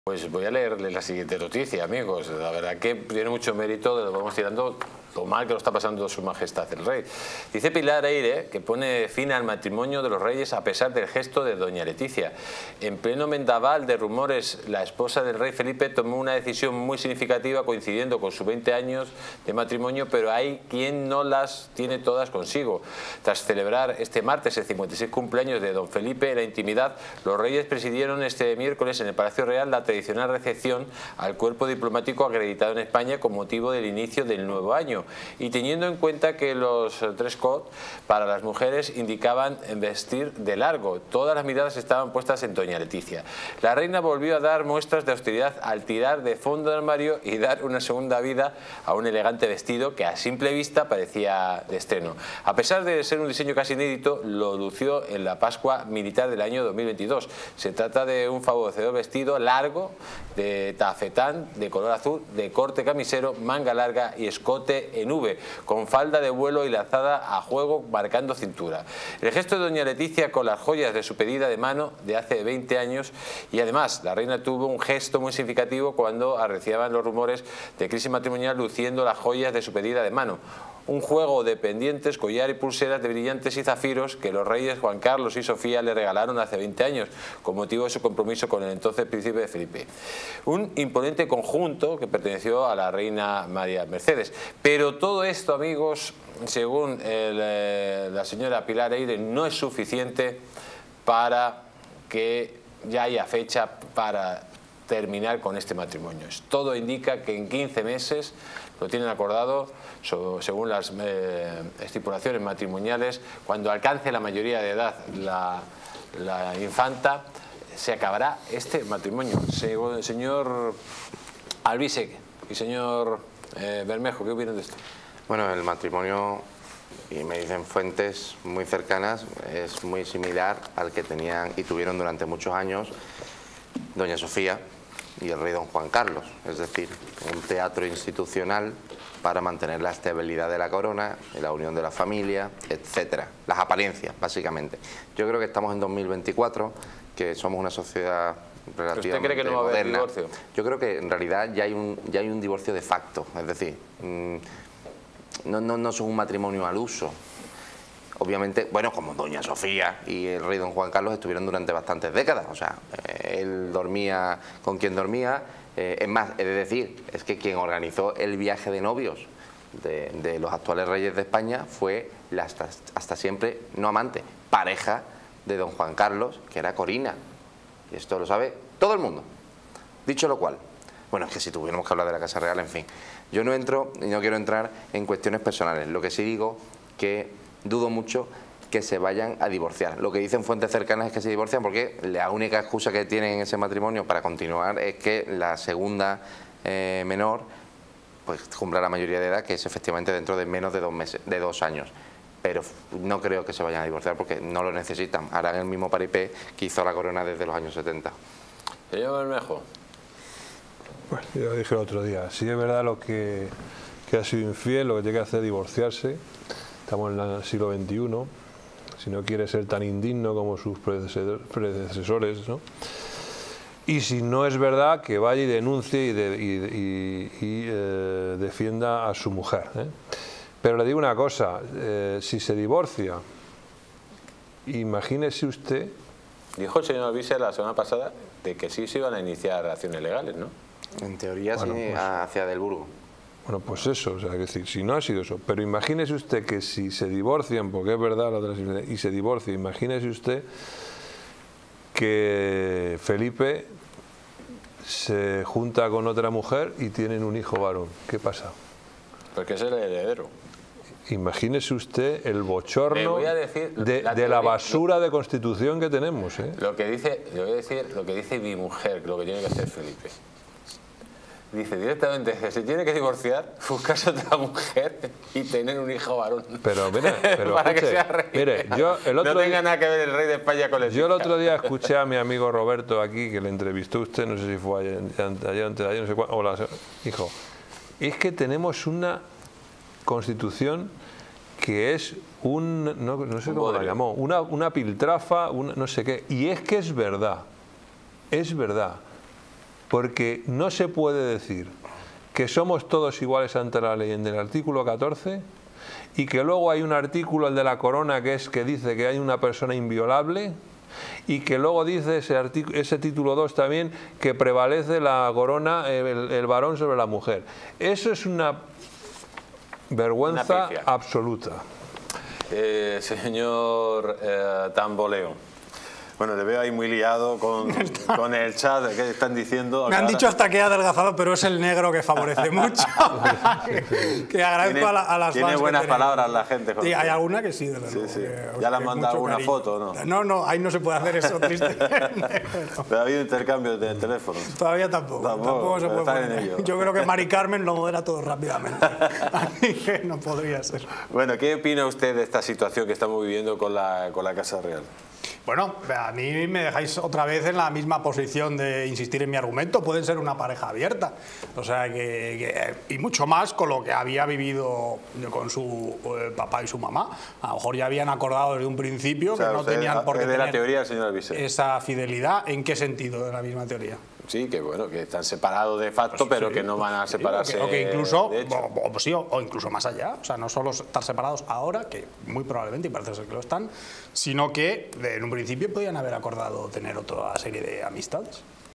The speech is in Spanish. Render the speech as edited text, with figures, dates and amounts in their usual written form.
Pues voy a leerle la siguiente noticia, amigos. La verdad que tiene mucho mérito, lo vamos tirando lo mal que lo está pasando su majestad el rey. Dice Pilar Eire que pone fin al matrimonio de los reyes a pesar del gesto de doña Leticia. En pleno vendaval de rumores, la esposa del rey Felipe tomó una decisión muy significativa coincidiendo con sus 20 años de matrimonio, pero hay quien no las tiene todas consigo. Tras celebrar este martes el 56 cumpleaños de don Felipe en la intimidad, los reyes presidieron este miércoles en el Palacio Real la tradicional recepción al cuerpo diplomático acreditado en España con motivo del inicio del nuevo año. Y teniendo en cuenta que los dress code para las mujeres indicaban vestir de largo, todas las miradas estaban puestas en doña Leticia. La reina volvió a dar muestras de austeridad al tirar de fondo del armario y dar una segunda vida a un elegante vestido que a simple vista parecía de estreno. A pesar de ser un diseño casi inédito, lo lució en la Pascua Militar del año 2022. Se trata de un favorecedor vestido largo de tafetán de color azul, de corte camisero, manga larga y escote en V, con falda de vuelo y lazada a juego marcando cintura. El gesto de doña Leticia con las joyas de su pedida de mano de hace 20 años, y además la reina tuvo un gesto muy significativo cuando arreciaban los rumores de crisis matrimonial luciendo las joyas de su pedida de mano. Un juego de pendientes, collar y pulseras de brillantes y zafiros que los reyes Juan Carlos y Sofía le regalaron hace 20 años con motivo de su compromiso con el entonces príncipe Felipe. Un imponente conjunto que perteneció a la reina María Mercedes. Pero todo esto, amigos, según la señora Pilar Eire, no es suficiente para que ya haya fecha para terminar con este matrimonio. Todo indica que en 15 meses lo tienen acordado, según las estipulaciones matrimoniales, cuando alcance la mayoría de edad la infanta, se acabará este matrimonio. Señor Albisek y señor Bermejo, ¿qué opinan de esto? Bueno, el matrimonio, y me dicen fuentes muy cercanas, es muy similar al que tenían y tuvieron durante muchos años doña Sofía y el rey don Juan Carlos, es decir, un teatro institucional para mantener la estabilidad de la corona, la unión de la familia, etcétera, las apariencias, básicamente. Yo creo que estamos en 2024, que somos una sociedad relativamente ¿Usted cree que no va a haber moderna. divorcio? Yo creo que en realidad ya hay un divorcio de facto, es decir, no son un matrimonio al uso. Obviamente, bueno, como doña Sofía y el rey don Juan Carlos estuvieron durante bastantes décadas, o sea, él dormía con quien dormía. Es más, he de decir, es que quien organizó el viaje de novios de los actuales reyes de España fue la hasta siempre, no amante, pareja de don Juan Carlos, que era Corina. Y esto lo sabe todo el mundo. Dicho lo cual, bueno, es que si tuviéramos que hablar de la Casa Real, en fin. Yo no entro y no quiero entrar en cuestiones personales. Lo que sí digo que dudo mucho que se vayan a divorciar. Lo que dicen fuentes cercanas es que se divorcian porque la única excusa que tienen en ese matrimonio para continuar es que la segunda menor pues cumpla la mayoría de edad, que es efectivamente dentro de menos de 2 meses, de 2 años. Pero no creo que se vayan a divorciar porque no lo necesitan. Harán el mismo paripé que hizo la corona desde los años 70. Señor Bermejo. Bueno, yo dije el otro día, si es verdad lo que ha sido infiel, lo que tiene que hacer es divorciarse. Estamos en el siglo XXI, si no quiere ser tan indigno como sus predecesores, ¿no? Y si no es verdad, que vaya y denuncie y defienda a su mujer, ¿eh? Pero le digo una cosa, si se divorcia, imagínese usted... Dijo el señor Albisek la semana pasada de que sí se iban a iniciar acciones legales, ¿no? En teoría bueno, sí, pues, hacia Del Burgo. Bueno, pues eso, o sea, es decir, si no ha sido eso, pero imagínese usted que si se divorcian, porque es verdad y se divorcia, imagínese usted que Felipe se junta con otra mujer y tienen un hijo varón. ¿Qué pasa? Porque es el heredero. Imagínese usted el bochorno de la basura de constitución que tenemos, ¿eh? Lo que dice, le voy a decir lo que dice mi mujer, lo que tiene que hacer Felipe. Dice directamente que se tiene que divorciar, buscarse otra mujer y tener un hijo varón. Pero mire, para que sea rey. Mire, yo el otro no tenga nada que ver el rey de España con el... Yo el otro día escuché a mi amigo Roberto aquí, que le entrevistó usted, no sé si fue ayer, antes de ayer, no sé cuándo. Hola, hijo. Es que tenemos una constitución que es no sé cómo la llamó, una piltrafa, no sé qué. Y es que es verdad. porque no se puede decir que somos todos iguales ante la ley en el artículo 14 y que luego hay un artículo, el de la corona, que dice que hay una persona inviolable, y que luego dice ese título 2 también que prevalece la corona, el varón sobre la mujer. Eso es una vergüenza absoluta. Señor Tamboleo. Bueno, le veo ahí muy liado con el chat que están diciendo. Me han dicho hasta que he adelgazado, pero es el negro que favorece mucho. que agradezco a las fans. Tiene buenas palabras la gente. Sí, hay alguna que sí, de verdad. Sí. ¿Ya le han mandado alguna foto o no? No, ahí no se puede hacer eso, triste. Pero ha habido intercambios de teléfonos. Todavía tampoco se puede poner. Yo creo que Mari Carmen lo modera todo rápidamente. Así que no podría ser. Bueno, ¿qué opina usted de esta situación que estamos viviendo con la Casa Real? Bueno, a mí me dejáis otra vez en la misma posición de insistir en mi argumento. Pueden ser una pareja abierta. O sea, y mucho más con lo que había vivido con su papá y su mamá. A lo mejor ya habían acordado desde un principio, o sea, que no tenían por qué tener la teoría, señor Albiset, esa fidelidad. ¿En qué sentido de la misma teoría? Sí, que bueno, que están separados de facto, pero sí, que no van a separarse. O que incluso, o incluso más allá. O sea, no solo estar separados ahora, que muy probablemente, y parece ser que lo están, sino que en un principio podían haber acordado tener otra serie de amistades.